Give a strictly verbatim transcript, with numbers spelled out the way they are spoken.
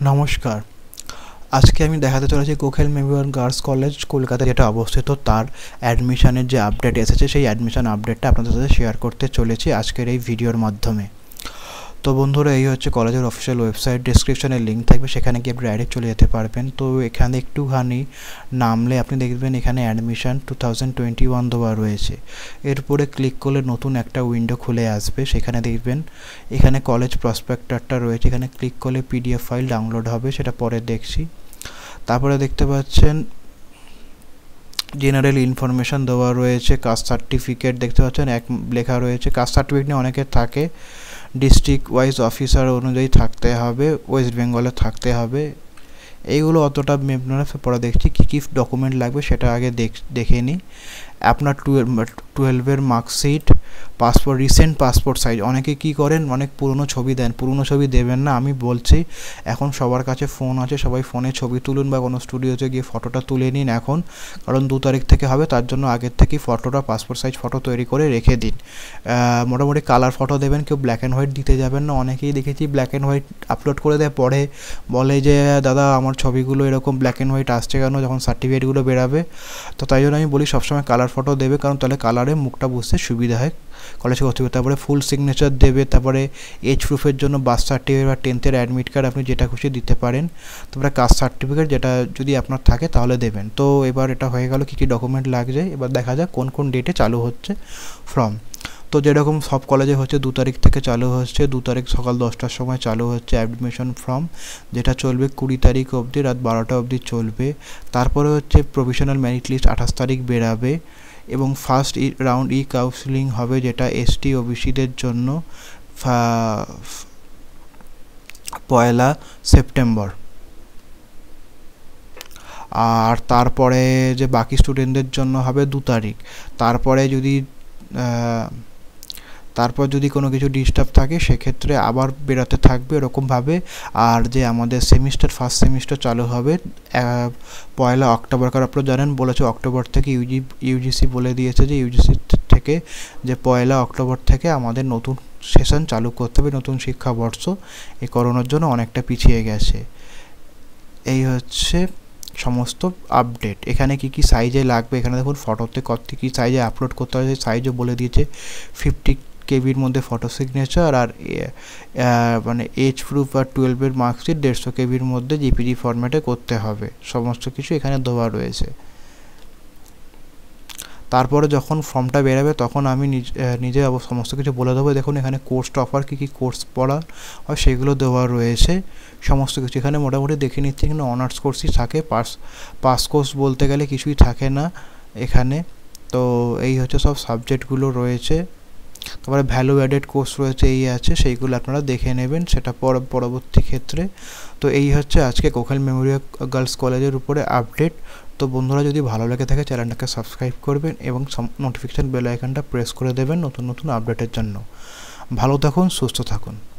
নমস্কার। আজকে আমি দেখাতে চলেছি Gokhale memorial girls college Kolkata যেটা অবস্থিত তার অ্যাডমিশনের যে আপডেট এসেছে সেই অ্যাডমিশন আপডেটটা আপনাদের সাথে শেয়ার করতে চলেছি আজকের এই ভিডিওর মাধ্যমে। তো বন্ধুরা, এই হচ্ছে কলেজের অফিসিয়াল ওয়েবসাইট, ডেসক্রিপশনে লিঙ্ক থাকবে, সেখানে গিয়ে আপনি ডাইরেক্ট চলে যেতে পারবেন। তো এখানে একটুখানি নামলে আপনি দেখবেন এখানে admission two thousand twenty one দেওয়া রয়েছে। এরপরে ক্লিক করলে নতুন একটা উইন্ডো খুলে আসবে, সেখানে দেখবেন এখানে কলেজ প্রসপেক্টারটা রয়েছে, এখানে ক্লিক করলে পিডিএফ ফাইল ডাউনলোড হবে, সেটা পরে দেখছি। তারপরে দেখতে পাচ্ছেন জেনারেল ইনফরমেশান দেওয়া রয়েছে, কাস্ট সার্টিফিকেট দেখতে পাচ্ছেন এক লেখা রয়েছে। কাস্ট সার্টিফিকেট নিয়ে অনেকের থাকে, ডিস্ট্রিক্ট ওয়াইজ অফিসার অনুযায়ী থাকতে হবে, ওয়েস্ট বেঙ্গলে থাকতে হবে। এইগুলো অতটা আপনারা পরে দেখছি কী কী ডকুমেন্ট লাগবে সেটা আগে দেখে নিই। আপনার টুয়েলভ টুয়েলভের marksheet, passport, recent passport size. অনেকে কী করেন, অনেক পুরনো ছবি দেন, পুরনো ছবি দেবেন না। আমি বলছি এখন সবার কাছে ফোন আছে, সবাই ফোনে ছবি তুলুন বা কোনো স্টুডিওতে গিয়ে ফটোটা তুলে নিন এখন, কারণ দু তারিখ থেকে হবে, তার জন্য আগের থেকেই ফটোটা পাসপোর্ট সাইজ ফটো তৈরি করে রেখে দিন। মোটামুটি কালার ফটো দেবেন, কেউ ব্ল্যাক অ্যান্ড হোয়াইট দিতে যাবেন না। অনেকেই দেখেছি ব্ল্যাক অ্যান্ড হোয়াইট আপলোড করে দেয়, পরে বলে যে দাদা আমার ছবিগুলো এরকম ব্ল্যাক অ্যান্ড হোয়াইট আসছে কেন যখন সার্টিফিকেটগুলো বেরাবে। তো তাই জন্য আমি বলি সবসময় কালার ফটো দেবে, কারণ তাহলে কালারে মুখটা বুঝতে সুবিধা হয় কলেজ কর্তৃপক্ষ। তারপরে ফুল সিগনেচার দেবে, তারপরে এজ প্রুফের জন্য বার্থ সার্টিফিকেট বা টেন্থের অ্যাডমিট কার্ড আপনি যেটা খুশি দিতে পারেন। তারপরে কাস্ট সার্টিফিকেট যেটা যদি আপনার থাকে তাহলে দেবেন। তো এবার এটা হয়ে গেল কী কী ডকুমেন্ট লাগছে। এবার দেখা যাক কোন কোন ডেটে চালু হচ্ছে ফর্ম। তো যেরকম সব কলেজে হচ্ছে দু তারিখ থেকে চালু হচ্ছে, দু তারিখ সকাল দশটার সময় চালু হচ্ছে অ্যাডমিশন ফর্ম, যেটা চলবে কুড়ি তারিখ অবধি, রাত বারোটা অবধি চলবে। তারপরে হচ্ছে প্রভিশনাল মেরিট লিস্ট আঠাশ তারিখ বেরাবে, এবং ফার্স্ট রাউন্ড ই কাউন্সিলিং হবে, যেটা এসটি ওবিসিদের জন্য পয়লা সেপ্টেম্বর। আর তারপরে যে বাকি স্টুডেন্টদের জন্য হবে দু তারিখ। তারপরে যদি তারপর যদি কোনো কিছু ডিস্টার্ব থাকে সেক্ষেত্রে আবার বেরোতে থাকবে এরকমভাবে। আর যে আমাদের সেমিস্টার ফার্স্ট সেমিস্টার চালু হবে পয়লা অক্টোবর, কারণ আপনারা জানেন বলেছে অক্টোবর থেকে ইউজি ইউজিসি বলে দিয়েছে যে ইউজিসি থেকে যে পয়লা অক্টোবর থেকে আমাদের নতুন সেশন চালু করতে হবে, নতুন শিক্ষাবর্ষ। এই করোনার জন্য অনেকটা পিছিয়ে গেছে। এই হচ্ছে সমস্ত আপডেট। এখানে কি কি সাইজে লাগবে, এখানে দেখুন ফটোতে কত কী সাইজে আপলোড করতে হবে, সাইজও বলে দিয়েছে। ফিফটি কেবির মধ্যে ফটো সিগনেচার, আর মানে এজ প্রুফ আর টুয়েলভের মার্কশিট দেড়শো কেবির মধ্যে জিপিজি ফরম্যাটে করতে হবে। সমস্ত কিছু এখানে দেওয়া রয়েছে। তারপরে যখন ফর্মটা বেরোবে তখন আমি নিজে সমস্ত কিছু বলে দেবো। দেখুন এখানে কোর্স অফার কী কী কোর্স পড়া হয় সেগুলো দেওয়া রয়েছে সমস্ত কিছু। এখানে মোটামুটি দেখে নিচ্ছি এখানে অনার্স কোর্সই থাকে, পাস পাস কোর্স বলতে গেলে কিছুই থাকে না এখানে। তো এই হচ্ছে সব সাবজেক্টগুলো রয়েছে। তারপরে ভ্যালু অ্যাডেড কোর্স রয়েছে, এই আছে, সেইগুলো আপনারা দেখে নেবেন সেটা পর পরবর্তী ক্ষেত্রে। তো এই হচ্ছে আজকে কোখেল মেমোরিয়াল গার্লস কলেজের উপরে আপডেট। তো বন্ধুরা, যদি ভালো লেগে থাকে চ্যানেলটাকে সাবস্ক্রাইব করবেন এবং নোটিফিকেশান বেল আইকনটা প্রেস করে দেবেন নতুন নতুন আপডেটের জন্য। ভালো থাকুন, সুস্থ থাকুন।